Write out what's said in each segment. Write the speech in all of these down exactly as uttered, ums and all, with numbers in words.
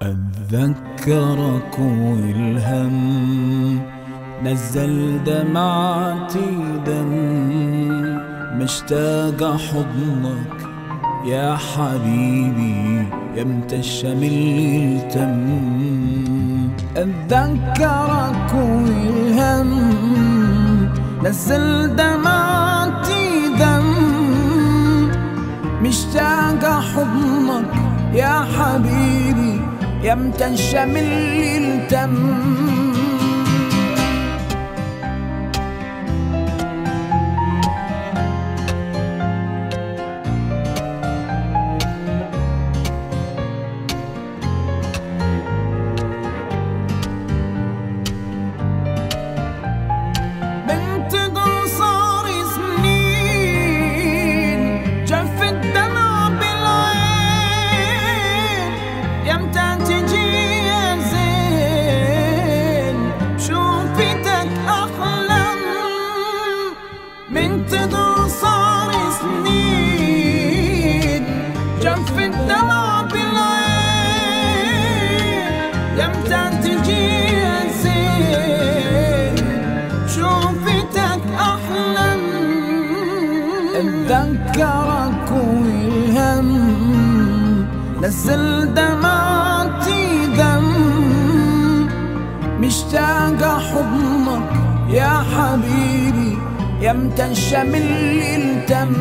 أتذكرك والهم نزل دمعتي دم، مشتاق حضنك يا حبيبي يمتى الشمل التم. أتذكرك والهم نزل دمعتي دم، مشتاق حضنك يا حبيبي يمتى الشمل التم. منتظر صار سنين جف الدمع بالعين، يمتى تجي يا زين شوفتك أحلم. أتذكرك والهم نزل دمعتي دم، مشتاق حضنك يا حبيبي يمتى الشمل التم.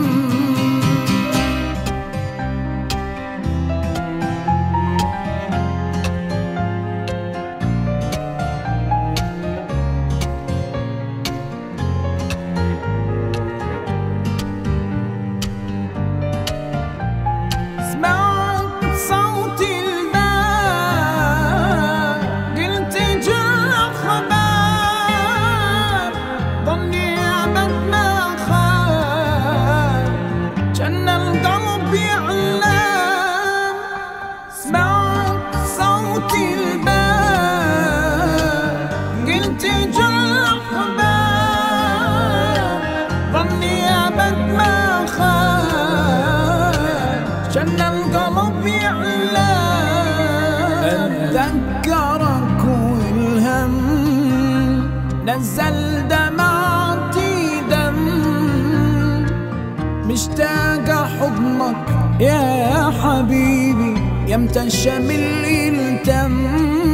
سمعت صوت الباب قلت جل خباب، ظني أبد ما خاب جن القلب يعلم. سمعت صوت الباب قلت جل خباب، ظني أبد ما خاب جن القلب يعلم. أتذكرك والهم نزل دمعتي دم، مشتاق حضنك يا حبيبي يمتى الشمل التم.